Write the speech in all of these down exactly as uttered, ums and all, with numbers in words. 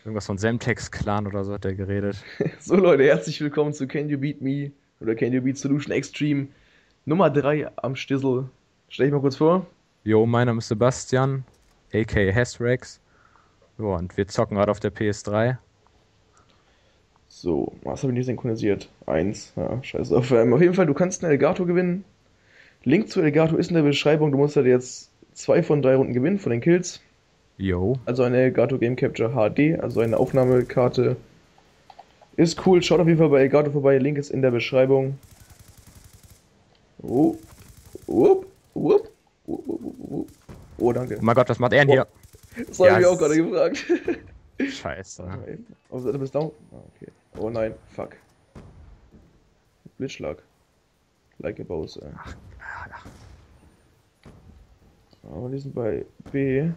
Irgendwas von Semtex-Clan oder so hat der geredet. So Leute, herzlich willkommen zu Can You Beat Me oder Can You Beat Solution Extreme Nummer drei am Stissel. Stell dich mal kurz vor. Jo, mein Name ist Sebastian, aka Hesrex. Jo, und wir zocken gerade auf der P S drei. So, was habe ich nicht synchronisiert? Eins. Ja, scheiße. Auf, ähm, auf jeden Fall, du kannst einen Elgato gewinnen. Link zu Elgato ist in der Beschreibung. Du musst halt jetzt zwei von drei Runden gewinnen von den Kills. Jo. Also eine Elgato Game Capture H D, also eine Aufnahmekarte. Ist cool. Schaut auf jeden Fall bei Elgato vorbei. Link ist in der Beschreibung. Oh, whoop, whoop, whoop, whoop, whoop. Oh, danke. Oh mein Gott, was macht er denn Boah, hier? das habe ich Ja, mich auch gerade s- gefragt. scheiße. Warte mal eben. Oh, du bist down? Ah, okay. Oh nein, fuck. Blitzschlag. Like a boss, ey. Aber die sind bei B.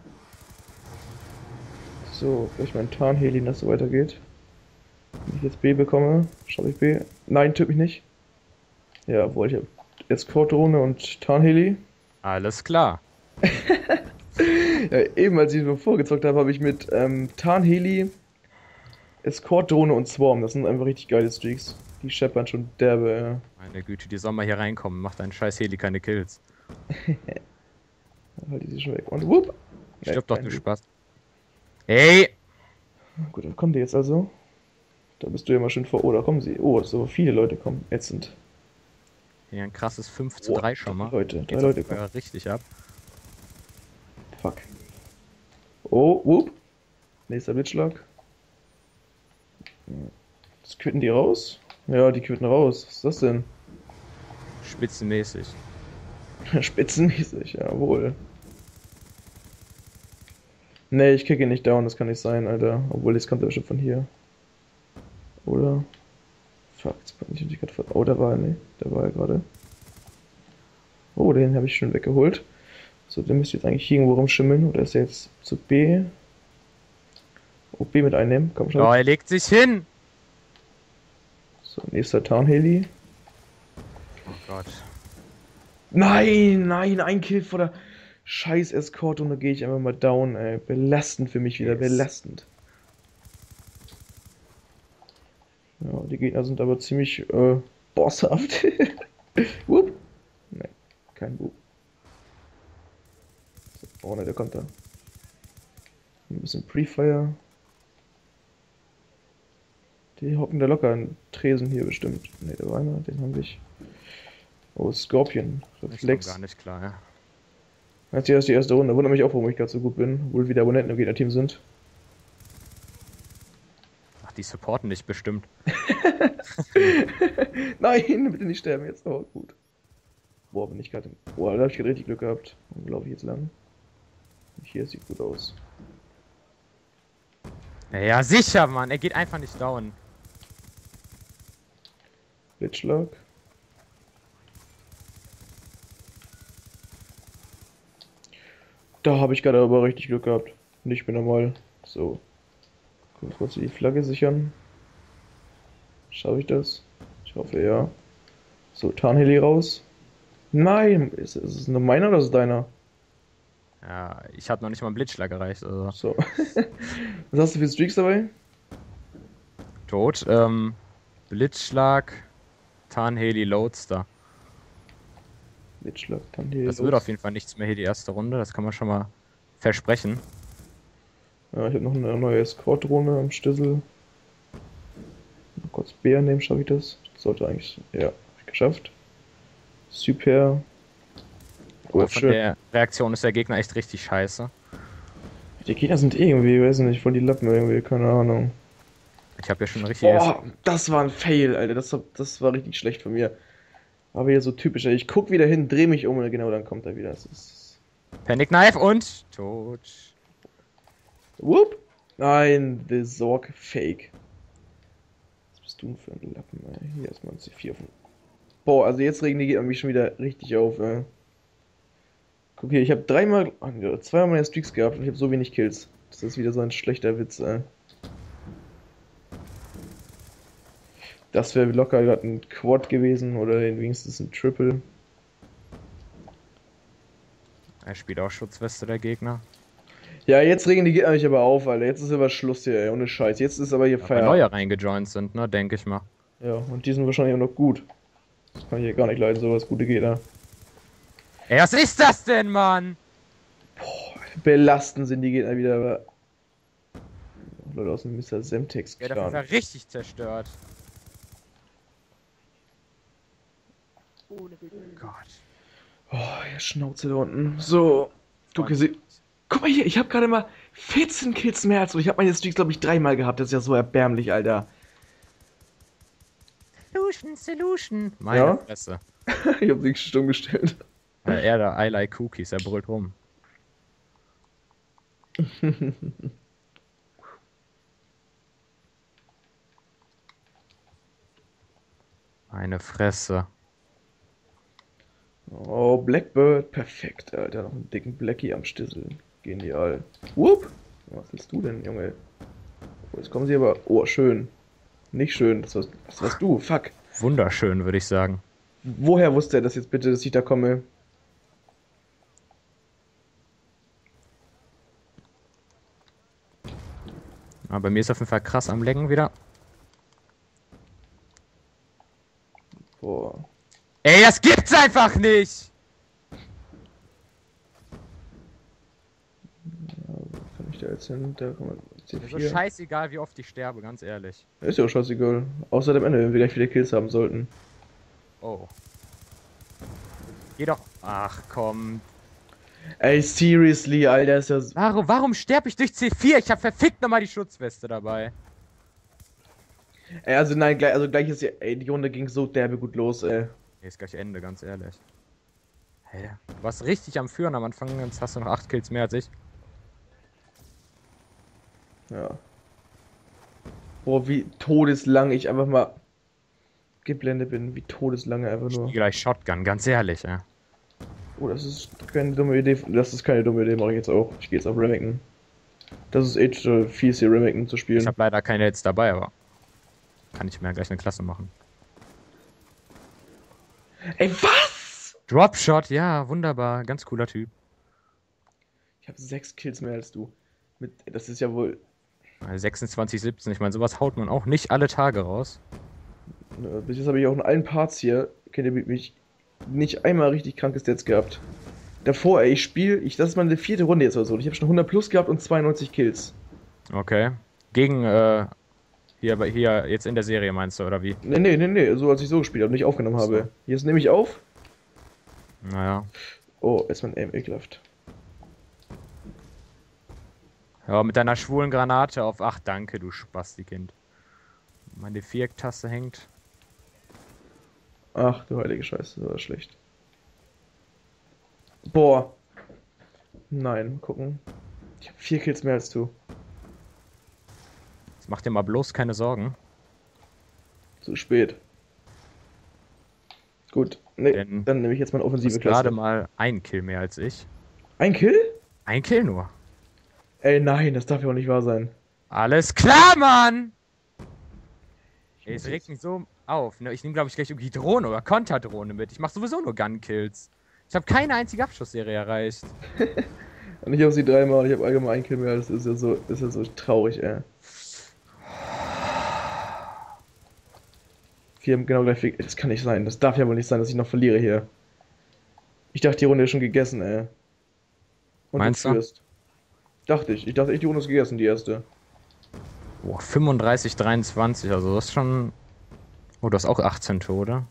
So, vielleicht mein Tarnheli, dass so weitergeht. Wenn ich jetzt B bekomme, schaffe ich B. Nein, töt mich nicht. Ja, obwohl ich habe Escort-Drohne und Tarnheli. Alles klar. Ja, eben als ich so vorgezockt habe, habe ich mit ähm, Tarnheli, Escort-Drohne und Swarm. Das sind einfach richtig geile Streaks. Die scheppern schon derbe. Meine Güte, die soll mal hier reinkommen. Macht ein scheiß Heli keine Kills. Ja. Halt die sich schon weg. Und whoop! Ne, Stirb doch, kein du Loop. Spaß. Ey! Gut, dann kommt die jetzt also. Da bist du ja mal schön vor. Oh, da kommen sie. Oh, so viele Leute kommen. Ätzend. Hier ein krasses fünf zu Oh, drei schon drei mal. Leute. Drei Geht's auf Leute jeden kommen. Fall richtig ab. Fuck. Oh, whoop. Nächster Blitzschlag. Das quitten die raus? Ja, die quitten raus. Was ist das denn? Spitzenmäßig. Spitzenmäßig, jawohl. Nee, ich kicke ihn nicht down, das kann nicht sein, Alter. Obwohl, jetzt kommt er bestimmt von hier. Oder? Fuck, jetzt bin ich nicht gerade vor. Oh, da war er, nee. Da war er gerade. Oh, den habe ich schon weggeholt. So, der müsste jetzt eigentlich irgendwo rumschimmeln. Oder ist er jetzt zu B? Oh, B mit einnehmen. Komm Oh, schon. er legt sich hin! So, nächster Tarnheli. Oh Gott. Nein, nein, ein Kill vor der scheiß Escort und da gehe ich einfach mal down, ey. Belastend für mich wieder, Yes. belastend. Ja, die Gegner sind aber ziemlich äh, bosshaft. Whoop. Ne, kein Whoop. Oh ne, der kommt da. Ein bisschen Pre-Fire. Die hocken da locker an Tresen hier bestimmt. Ne, da war einer, den haben wir. Oh, Scorpion. Ich komme gar Reflex. nicht klar, ja. Jetzt hier ist die erste Runde. Wundert mich auch, warum ich gerade so gut bin. Obwohl wieder Abonnenten im Gegnerteam sind. Ach, die supporten dich bestimmt. Nein, bitte nicht sterben jetzt. Oh, gut. Boah, bin ich gerade. Boah, da habe ich gerade richtig Glück gehabt. Wo laufe ich jetzt lang? Hier sieht gut aus. Ja, ja, sicher, Mann. Er geht einfach nicht down. Blitzschlag. Da habe ich gerade aber richtig Glück gehabt. Nicht mehr normal. So. Kurz kurz die Flagge sichern. Schaffe ich das? Ich hoffe ja. So, Tarnheli raus. Nein! Ist, ist es nur meiner oder ist es deiner? Ja, ich habe noch nicht mal einen Blitzschlag erreicht, also. So. Was hast du für Streaks dabei? Tot. Ähm, Blitzschlag, Tarnheli, Loadster. Blitzschlag, Tarnheli Das wird los. auf jeden Fall nichts mehr hier die erste Runde, das kann man schon mal versprechen. Ja, ich habe noch eine neue Escort-Drohne am Stissel. Mal kurz B nehmen, schaffe ich das? Sollte eigentlich. Ja, hab ich geschafft. Super. Oh, Aber von schön. der Reaktion ist der Gegner echt richtig scheiße. Die Gegner sind irgendwie, weiß nicht, voll die Lappen irgendwie, keine Ahnung. Ich habe ja schon ein richtiges Boah, das war ein Fail, Alter. Das war, das war richtig schlecht von mir. Aber hier so typisch, ey. Ich guck wieder hin, dreh mich um und genau dann kommt er wieder. Das ist. Panic Knife und tot. Whoop! Nein, The Sorg Fake. Was bist du denn für ein Lappen, ey? Hier ist mal ein C vier von. Boah, also jetzt regen die Gegner mich schon wieder richtig auf, ey. Guck hier, ich habe dreimal, ach, ja, zweimal meine Streaks gehabt und ich habe so wenig Kills. Das ist wieder so ein schlechter Witz, ey. Das wäre locker gerade ein Quad gewesen oder wenigstens ein Triple. Er spielt auch Schutzweste, der Gegner. Ja, jetzt regen die Gegner mich aber auf, Alter. Jetzt ist aber Schluss hier, ey. Ohne Scheiß. Jetzt ist aber hier Ja, weil Feierabend. neue reingejoint sind, ne, denke ich mal. Ja, und die sind wahrscheinlich auch noch gut. Das kann ich hier gar nicht leiden, sowas gute Gegner. Ey, was ist das denn, Mann? Belastend sind die Gegner wieder, aber. Leute aus dem Mister Semtex Der hat auf jeden Clan. Fall richtig zerstört. Oh Gott. Oh, hier Schnauze da unten. So. Guck, hier sie. Guck mal hier, ich habe gerade mal vierzehn Kills mehr als du. Ich habe meine Streaks, glaube ich, dreimal gehabt. Das ist ja so erbärmlich, Alter. Solution, Solution. Meine Ja? Fresse. Ich habe sie stumm gestellt. Ja, er da, I like cookies, er brüllt rum. Meine Fresse. Oh, Blackbird. Perfekt, Alter. Noch einen dicken Blackie am Stissel. Genial. Whoop. Was willst du denn, Junge? Oh, jetzt kommen sie aber. Oh, schön. Nicht schön. Das warst, das warst du. Fuck. Wunderschön, würde ich sagen. Woher wusste er das jetzt bitte, dass ich da komme? Aber bei mir ist auf jeden Fall krass am Lecken wieder. Boah. Ey, das gibt's einfach nicht! Wo kann ich da jetzt hin? Da kann man. C Mir so vier. scheißegal, wie oft ich sterbe, ganz ehrlich. Ist ja auch scheißegal. Außer dem Ende, wenn wir gleich viele Kills haben sollten. Oh. Geh doch. Ach komm. Ey, seriously, Alter, ist ja. Warum, warum sterbe ich durch C vier? Ich hab verfickt nochmal die Schutzweste dabei. Ey, also nein, gleich, also gleich ist ja. Ey, die Runde ging so derbe gut los, ey. Hier ist gleich Ende, ganz ehrlich. Hey, du warst richtig am Führen am Anfang, jetzt hast du noch acht Kills mehr als ich. Ja. Boah, wie todeslang ich einfach mal geblendet bin. Wie todeslange einfach Ich nur. spiele gleich Shotgun, ganz ehrlich, ey. Oh, das ist keine dumme Idee. Das ist keine dumme Idee, mache ich jetzt auch. Ich gehe jetzt auf Remington. Das ist echt äh, fies, hier Remington zu spielen. Ich habe leider keine Hits dabei, aber kann ich mir gleich eine Klasse machen. Ey, was? Dropshot, ja, wunderbar, ganz cooler Typ. Ich habe sechs Kills mehr als du. Mit, das ist ja wohl. sechsundzwanzig siebzehn, ich meine, sowas haut man auch nicht alle Tage raus. Äh, bis jetzt habe ich auch in allen Parts hier, kennt ihr mich, nicht einmal richtig krankes Stats gehabt. Davor, ey, ich spiele, ich, das ist meine vierte Runde jetzt oder so. Ich habe schon hundert plus gehabt und zweiundneunzig Kills. Okay. Gegen, äh, hier, bei- hier, jetzt in der Serie meinst du, oder wie? Nee, nee, nee, nee, so als ich so gespielt habe, nicht aufgenommen Ach so. habe. Jetzt nehme ich auf. Naja. Oh, ist mein Aim ekelhaft. Ja, mit deiner schwulen Granate auf. Ach, danke, du Spastikind. Meine Vierecktaste hängt. Ach, du heilige Scheiße, das war schlecht. Boah. Nein, gucken. Ich habe vier Kills mehr als du. Jetzt mach dir mal bloß keine Sorgen. Zu spät. Gut, nee, Denn dann nehme ich jetzt mal eine Du offensive hast Klasse. gerade mal ein Kill mehr als ich. Ein Kill? Ein Kill nur. Ey, nein, das darf ja auch nicht wahr sein. Alles klar, Mann! Ey, muss es regt jetzt- mich so auf. Ne? Ich nehme, glaube ich, gleich irgendwie Drohne oder Konterdrohne mit. Ich mache sowieso nur Gun-Kills. Ich habe keine einzige Abschussserie erreicht. Und ich habe sie dreimal, ich habe allgemein einen Kill mehr. Das ist ja so, ist ja so traurig, ey. Wir haben genau gleich viel. Das kann nicht sein. Das darf ja wohl nicht sein, dass ich noch verliere hier. Ich dachte, die Runde ist schon gegessen, ey. Und Meinst du du? führst. Dachte ich. Ich dachte echt, die Runde ist gegessen, die erste. Boah, fünfunddreißig, dreiundzwanzig, also das ist schon... Oh, du hast auch achtzehn Tode.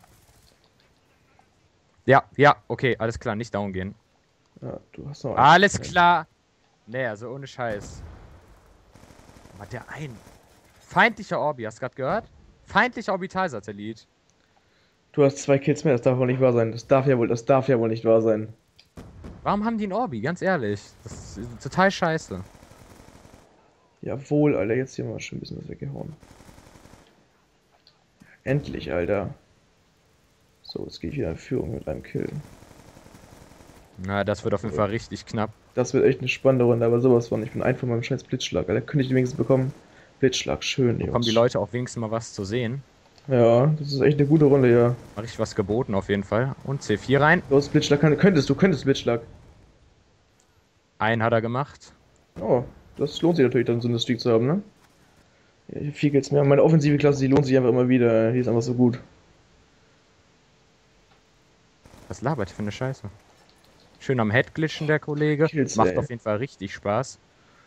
Ja, ja, okay, alles klar, nicht down gehen. Ja, du hast noch einen. Alles klar! Nee, also ohne Scheiß. Hat der ein... Feindlicher Orbi, hast du gerade gehört? Feindlicher Orbitalsatellit. Du hast zwei Kills mehr, das darf wohl nicht wahr sein. Das darf ja wohl, das darf ja wohl nicht wahr sein. Warum haben die einen Orbi? Ganz ehrlich. Das ist total scheiße. Jawohl, Alter, jetzt hier mal schon ein bisschen was weggehauen. Endlich, Alter. So, jetzt gehe ich wieder in Führung mit einem Kill. Na, das wird auf jeden Fall richtig knapp. Das wird echt eine spannende Runde, aber sowas von. Ich bin einfach meinem scheiß Blitzschlag. Alter, könnte ich den wenigstens bekommen? Blitzschlag, schön, Bekommen die Leute auch wenigstens mal was zu sehen. Ja, das ist echt eine gute Runde, ja. War richtig was geboten auf jeden Fall. Und C vier rein. Los, Blitzschlag, kann, könntest du, könntest Blitzschlag. Einen hat er gemacht. Oh, das lohnt sich natürlich dann, so eine Streak zu haben, ne? Ja, ich hab vier Kills mehr. Meine offensive Klasse, die lohnt sich einfach immer wieder. Die ist einfach so gut. Was labert für eine Scheiße? Schön am Head glitchen, der Kollege. Kills, Macht ey. auf jeden Fall richtig Spaß.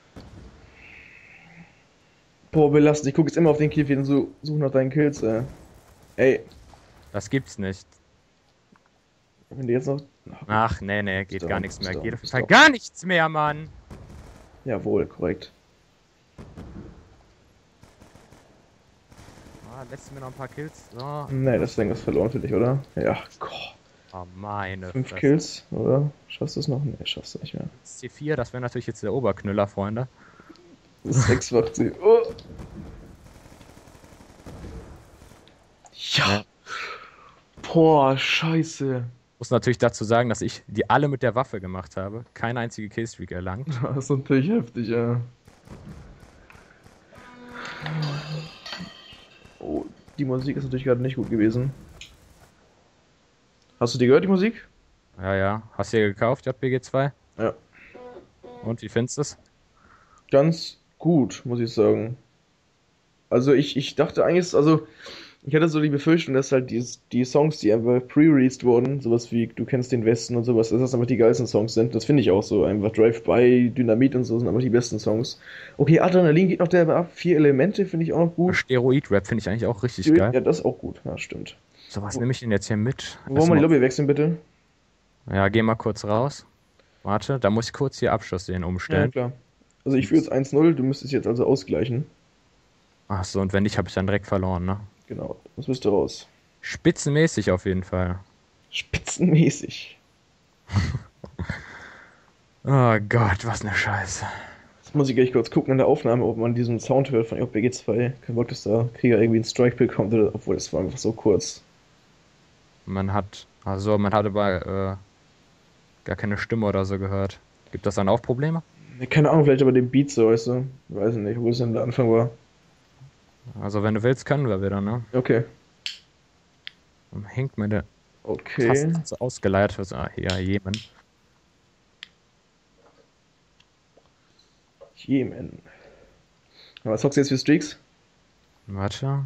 Boah, belastend. Ich gucke jetzt immer auf den Kill und so suche nach deinen Kills, ey. Ey, Das gibt's nicht. wenn die jetzt noch. Ach, gut. Ach, nee, nee, Ist geht gar down, nichts ist mehr. down, Geht auf jeden ist Fall down. gar nichts mehr, Mann. Jawohl, korrekt. Ah, lässt mir noch ein paar Kills. So. Nee, das Ding ist verloren für dich, oder? Ja, Gott. Oh, meine Fünf Fresse. Kills, oder? Schaffst du es noch? Nee, schaffst du nicht mehr. C vier, das wäre natürlich jetzt der Oberknüller, Freunde. sechs macht sie. Oh. Ja. Ja. Boah, scheiße. Muss natürlich dazu sagen, dass ich die alle mit der Waffe gemacht habe. Keine einzige Killstreak erlangt. Das ist natürlich heftig, ja. Oh, die Musik ist natürlich gerade nicht gut gewesen. Hast du die gehört, die Musik? Ja, ja. Hast du dir gekauft, J P G zwei? Ja. Und wie findest du es? Ganz gut, muss ich sagen. Also ich, ich dachte eigentlich, also ich hatte so die Befürchtung, dass halt die, die Songs, die einfach pre-released wurden, sowas wie Du kennst den Westen und sowas, dass das einfach die geilsten Songs sind. Das finde ich auch so. Einfach Drive-By, Dynamit und so sind einfach die besten Songs. Okay, Adrenalin geht noch derbe ab. Vier Elemente finde ich auch noch gut. Steroid-Rap finde ich eigentlich auch richtig geil. Ja, das ist auch gut. Ja, stimmt. So, was Wo- nehme ich denn jetzt hier mit? Wollen wir die Erstmal, Lobby wechseln, bitte? ja, geh mal kurz raus. Warte, da muss ich kurz hier Abschluss sehen Ja, umstellen. klar. Also ich führe jetzt eins null, du müsstest jetzt also ausgleichen. Ach so, und wenn nicht, habe ich dann direkt verloren, ne? Genau, das müsste raus. Spitzenmäßig auf jeden Fall. Spitzenmäßig. Oh Gott, was eine Scheiße. Jetzt muss ich gleich kurz gucken in der Aufnahme, ob man diesen Sound hört von J B G zwei. Kein Bock, dass da Krieger irgendwie ein Strike bekommt, oder, obwohl das war einfach so kurz. Man hat, also man hat aber äh, gar keine Stimme oder so gehört. Gibt das dann auch Probleme? Keine Ahnung, vielleicht aber den Beat so, weißt du? Weiß nicht, wo es denn der Anfang war. Also wenn du willst, können wir wieder, ne? Okay. Dann hängt meine Okay. Taste so ausgeleitet. Ah, hier, Jemen. Jemen. Was zockst du jetzt für Streaks? Warte.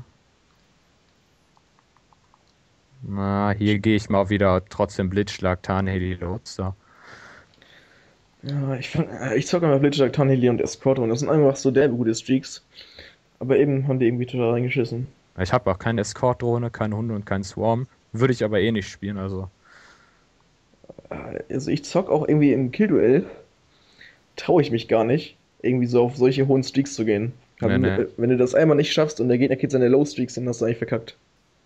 Na, hier gehe ich mal wieder trotzdem Blitzschlag, Tarnheli los. So. Ja, ich, fang, äh, ich zocke einfach Blitzschlag, Tanhili und Escort, das sind einfach so derbe gute Streaks. Aber eben haben die irgendwie total reingeschissen. Ich habe auch keine Escort-Drohne, keine Hunde und keinen Swarm. Würde ich aber eh nicht spielen, also. Äh, Also ich zock auch irgendwie im Killduell, traue ich mich gar nicht, irgendwie so auf solche hohen Streaks zu gehen. Aber Nee, wenn, nee. du- wenn du das einmal nicht schaffst und der Gegner kriegt seine Low Streaks, dann hast du eigentlich verkackt.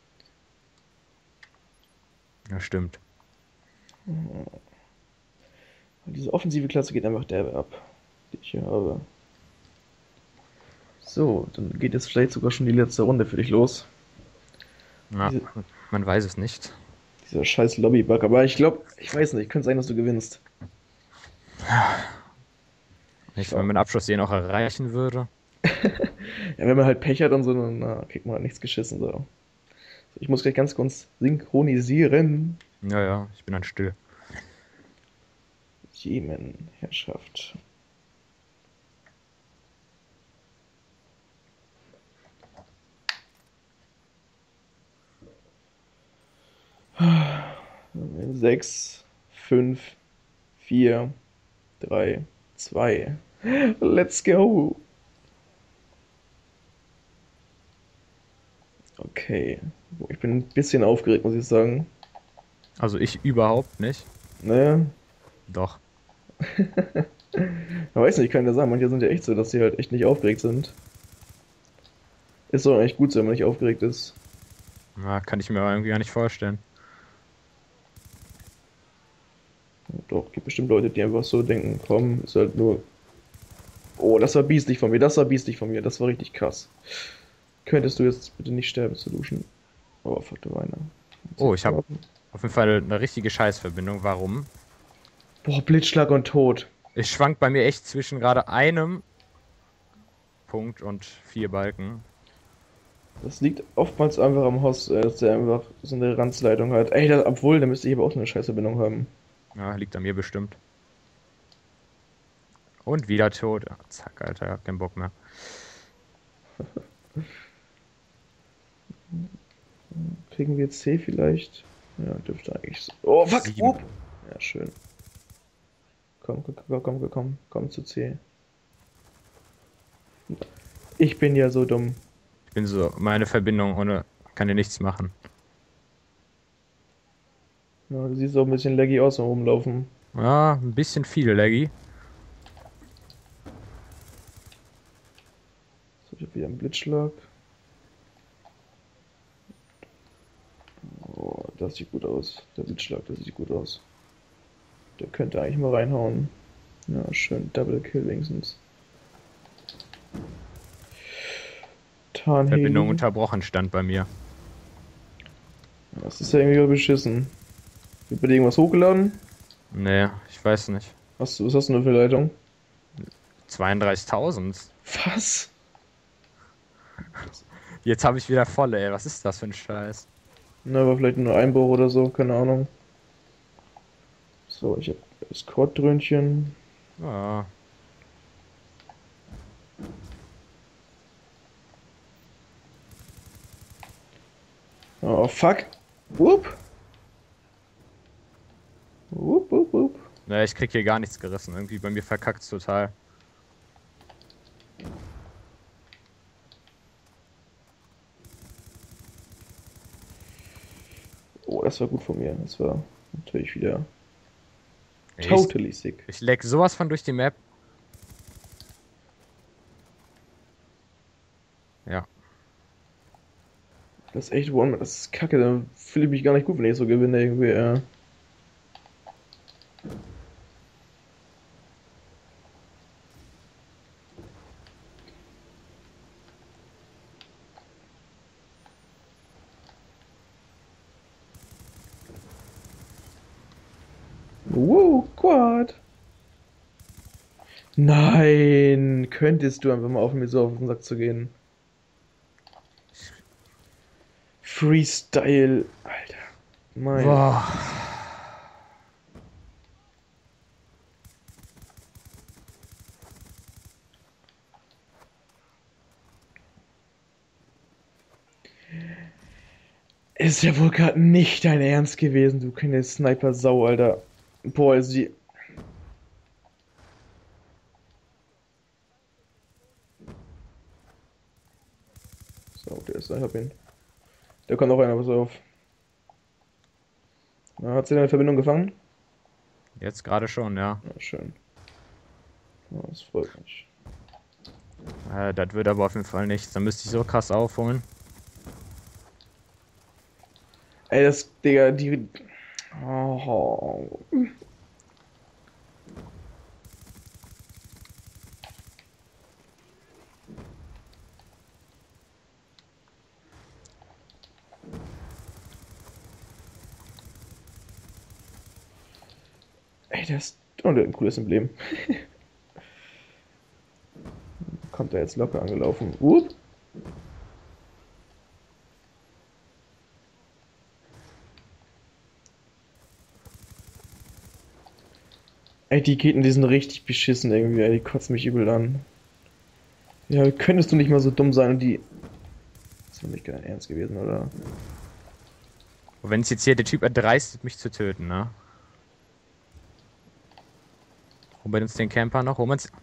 Ja, stimmt. Und diese offensive Klasse geht einfach derbe ab, die ich hier habe. So, dann geht jetzt vielleicht sogar schon die letzte Runde für dich los. Ja, Diese, man weiß es nicht. dieser scheiß Lobby-Bug. Aber ich glaube, ich weiß nicht, könnte sein, dass du gewinnst. Nicht, So. wenn man den Abschluss den auch erreichen würde. Ja, wenn man halt Pech hat und so, dann na, kriegt man halt nichts geschissen. So. So, ich muss gleich ganz kurz synchronisieren. Ja, ja, ich bin dann still. Jemen, Herrschaft. Sechs, fünf, vier, drei, zwei. Let's go. Okay. Ich bin ein bisschen aufgeregt, muss ich sagen. Also ich überhaupt nicht. Naja, Doch. man weiß nicht, kann ja sagen, manche sind ja echt so, dass sie halt echt nicht aufgeregt sind. Ist doch eigentlich gut so, wenn man nicht aufgeregt ist. Ja, kann ich mir aber irgendwie gar nicht vorstellen. Doch, gibt bestimmt Leute, die einfach so denken, komm, ist halt nur. Oh, das war biestig von mir, das war biestig von mir, das war richtig krass. Könntest du jetzt bitte nicht sterben, Solution? Oh, fuck, da war einer. Oh, ich habe auf jeden Fall eine richtige Scheißverbindung. Warum? Boah, Blitzschlag und Tod. Es schwankt bei mir echt zwischen gerade einem Punkt und vier Balken. Das liegt oftmals einfach am Host, äh, dass der einfach so eine Ranzleitung hat. Ey, das, obwohl, da müsste ich aber auch so eine Scheißverbindung haben. Ja, liegt an mir bestimmt. Und wieder tot. Zack, Alter, hab keinen Bock mehr. Kriegen wir C vielleicht? Ja, dürfte eigentlich so. Oh, fuck! Sieben. Up. Ja, schön. Komm, komm, komm, komm, komm, komm zu C. Ich bin ja so dumm. Ich bin so, meine Verbindung ohne, kann dir nichts machen. Ja, du siehst auch ein bisschen laggy aus beim Rumlaufen. Ja, ein bisschen viel, Laggy. So, ich hab wieder einen Blitzschlag. Oh, das sieht gut aus. Der Blitzschlag, das sieht gut aus. Der könnte eigentlich mal reinhauen. Ja, schön. Double Kill wenigstens. Verbindung Tarnheli. unterbrochen stand bei mir. Das ist ja irgendwie beschissen. Wird bei dir irgendwas hochgeladen? Nee, ich weiß nicht. Was, was hast du denn für Leitung? zweiunddreißigtausend. Was? Jetzt habe ich wieder voll, ey. Was ist das für ein Scheiß? Na, war vielleicht nur Einbruch oder so, keine Ahnung. So, ich hab Escort-Dröhnchen. Ja. Oh, fuck. Whoop. Whoop, whoop, whoop. Nee, ich krieg hier gar nichts gerissen. Irgendwie bei mir verkackt's total. Oh, das war gut von mir. Das war natürlich wieder Ich, totally sick. ich leck sowas von durch die Map. Ja. Das ist echt One, das ist kacke. Da fühle ich mich gar nicht gut, wenn ich so gewinne irgendwie. Ja. Wow, Quad. Nein, könntest du einfach mal auf mir so auf den Sack zu gehen. Freestyle, Alter. Mein. Boah. Ist ja wohl gerade nicht dein Ernst gewesen, du kleine Sniper-Sau, Alter. Boah, ist die. So, der ist da, ich hab ihn. Da kommt noch einer, pass auf. Na, hat sie deine Verbindung gefangen? Jetzt gerade schon, ja. Ja, schön. Ja, das freut mich. Äh, das wird aber auf jeden Fall nichts. Da müsste ich so krass aufholen. Ey, das, Digga, die. Oh. Ey, das ist. Oh, der hat ein cooles Emblem. Kommt er jetzt locker angelaufen. Whoop. Ey, die Keten, die sind richtig beschissen irgendwie, ey, die kotzen mich übel an. Ja, könntest du nicht mal so dumm sein und die. Das war nicht dein Ernst gewesen, oder? Wenn es jetzt hier der Typ erdreistet, mich zu töten, ne? Holen wir uns den Camper noch? Holen wir uns.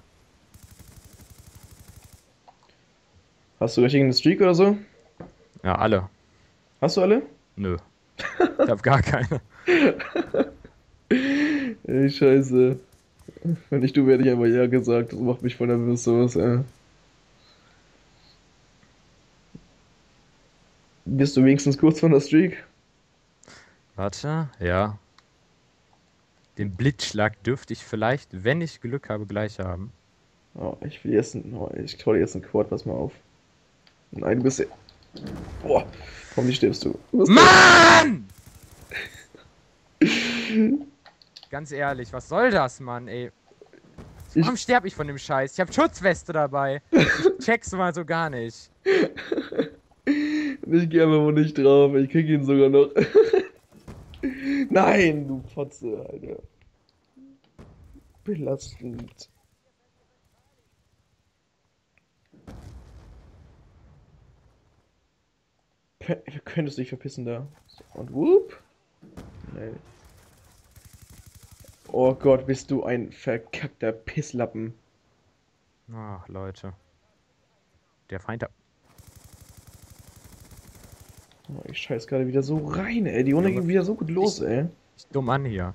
Hast du richtig einen Streak oder so? Ja, alle. Hast du alle? Nö. Ich hab gar keine. Ey, scheiße. Wenn nicht du, werde ich einfach ja gesagt. Das macht mich voll nervös, sowas, ey. Bist du wenigstens kurz von der Streak? Warte, ja. Den Blitzschlag dürfte ich vielleicht, wenn ich Glück habe, gleich haben. Oh, ich will jetzt ein, oh, ich hau dir jetzt einen Quad, pass mal auf. Nein, du bist ja. Boah, komm, wie stirbst du? Du bist Mann! Ganz ehrlich, was soll das, Mann, ey? Warum Ich, sterb ich von dem Scheiß? Ich hab Schutzweste dabei. Ich check's mal so gar nicht. ich geh einfach mal nicht drauf. Ich krieg ihn sogar noch. Nein, du Fotze, Alter. Belastend. könnt, wir könntest dich verpissen da. So, und whoop. Nee. Oh Gott, bist du ein verkackter Pisslappen. Ach, Leute. Der Feind da. Oh, ich scheiß gerade wieder so rein, ey. Die Runde Junge, ging wieder so gut los, ich, ey. ich dumm an hier.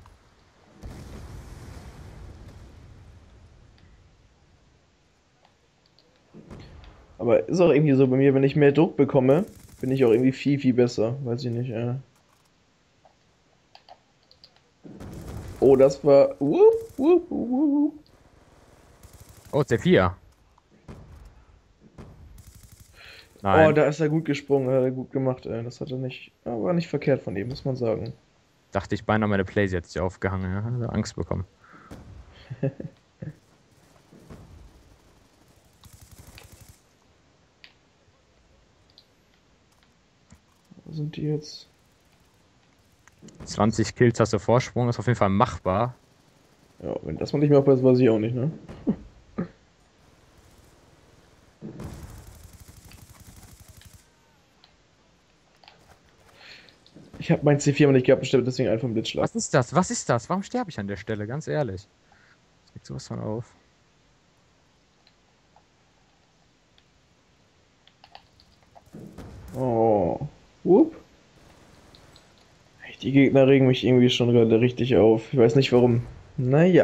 Aber ist auch irgendwie so bei mir, wenn ich mehr Druck bekomme, bin ich auch irgendwie viel, viel besser. Weiß ich nicht, ey. Oh, das war. Wup, wup, wup. Oh, C vier. Oh, Nein. da ist er gut gesprungen, hat er gut gemacht, ey. Das hat er nicht. War nicht verkehrt von ihm, muss man sagen. Dachte ich beinahe, meine Plays jetzt hier aufgehangen. Ja? Hatte Angst bekommen. Wo sind die jetzt? zwanzig Kills hast du Vorsprung. Ist auf jeden Fall machbar. Ja, wenn das man nicht mehr weiß, weiß ich auch nicht, ne? Ich habe mein C vier mal nicht gehabt, bestimmt deswegen einfach einen Blitzschlag. Was ist das? Was ist das? Warum sterbe ich an der Stelle? Ganz ehrlich. Das regt sowas von auf. Oh. Whoop. Die Gegner regen mich irgendwie schon gerade richtig auf. Ich weiß nicht warum. Naja.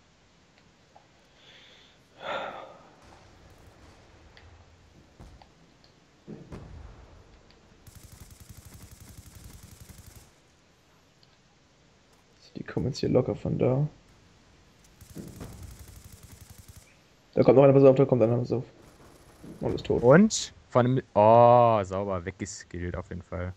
Die kommen jetzt hier locker von da. Da kommt noch einer, pass auf, da kommt einer, pass auf. Und ist tot. Und? Von einem. Oh, sauber. Weggeskillt auf jeden Fall.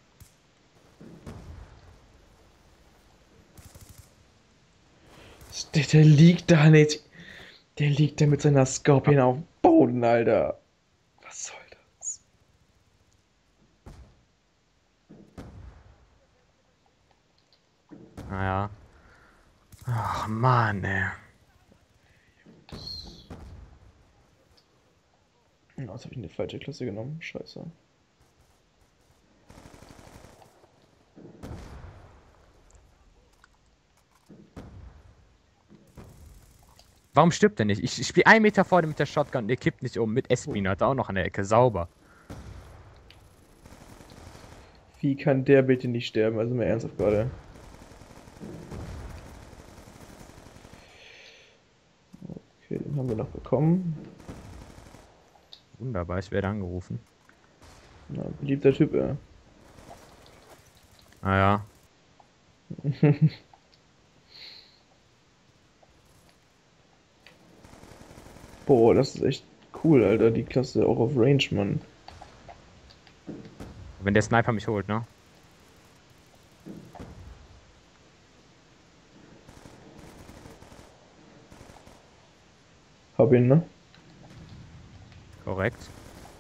Der, der liegt da nicht. Der liegt da mit seiner Scorpion auf dem Boden, Alter. Was soll das? Naja. Ach, Mann, ey. Oh, jetzt habe ich eine falsche Klasse genommen. Scheiße. Warum stirbt der nicht? Ich, ich spiele einen Meter vor dem mit der Shotgun. Der kippt nicht um. Mit Espin hat er auch noch an der Ecke. Sauber. Wie kann der bitte nicht sterben? Also mal ernsthaft gerade. Okay, den haben wir noch bekommen. Wunderbar, ich werde angerufen. Na, beliebter Typ, ja. Naja. Boah, das ist echt cool, Alter. Die Klasse auch auf Range, Mann. Wenn der Sniper mich holt, ne? Hab ihn, ne? Korrekt.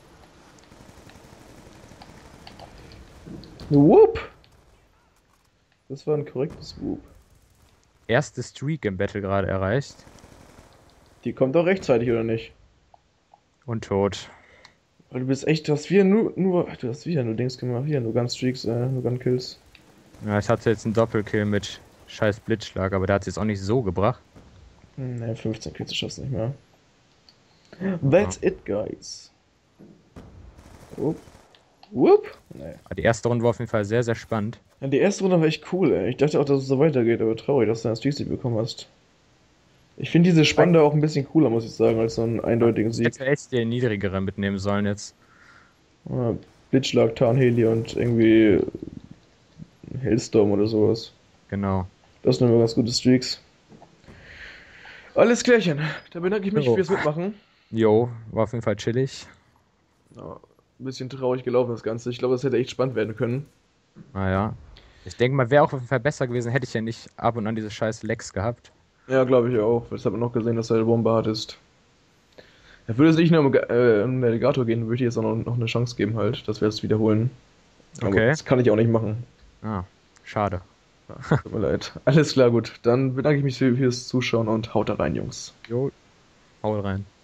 Whoop! Das war ein korrektes Whoop. Erste Streak im Battle gerade erreicht. Die kommt auch rechtzeitig, oder nicht? Und tot. Weil du bist echt, du hast wieder nur, nur, du hast wieder nur Dings gemacht, wieder nur ganz Streaks, äh, nur ganz Kills. Ja, ich hatte jetzt einen Doppelkill mit scheiß Blitzschlag, aber der hat es jetzt auch nicht so gebracht. Hm, ne, fünfzehn Kills schaffst du nicht mehr. That's it, guys. Whoop. Whoop. Nee. Aber die erste Runde war auf jeden Fall sehr, sehr spannend. Ja, die erste Runde war echt cool, ey. Ich dachte auch, dass es so weitergeht, aber traurig, dass du einen Streak-Sieg bekommen hast. Ich finde diese Spannende auch ein bisschen cooler, muss ich sagen, als so einen eindeutigen Ich Sieg. hätte echt den niedrigeren mitnehmen sollen jetzt. Ja, Blitzschlag, Tarnheli und irgendwie Hailstorm oder sowas. Genau. Das sind immer ganz gute Streaks. Alles klärchen. Da bedanke ich mich Jo. fürs Mitmachen. Jo, war auf jeden Fall chillig. Ja, ein bisschen traurig gelaufen das Ganze. Ich glaube, das hätte echt spannend werden können. Naja. Ich denke mal, wäre auch auf jeden Fall besser gewesen, hätte ich ja nicht ab und an diese scheiß Lecks gehabt. Ja, glaube ich auch. Das hat man noch gesehen, dass er Bombe hattest. Er würde es nicht nur um, äh, um Navigator gehen, würde ich jetzt auch noch, noch eine Chance geben, halt, dass wir es wiederholen. Aber Okay. das kann ich auch nicht machen. Ah, schade. Ja, tut mir leid. Alles klar, gut. Dann bedanke ich mich für, fürs Zuschauen und haut da rein, Jungs. Jo, hau rein.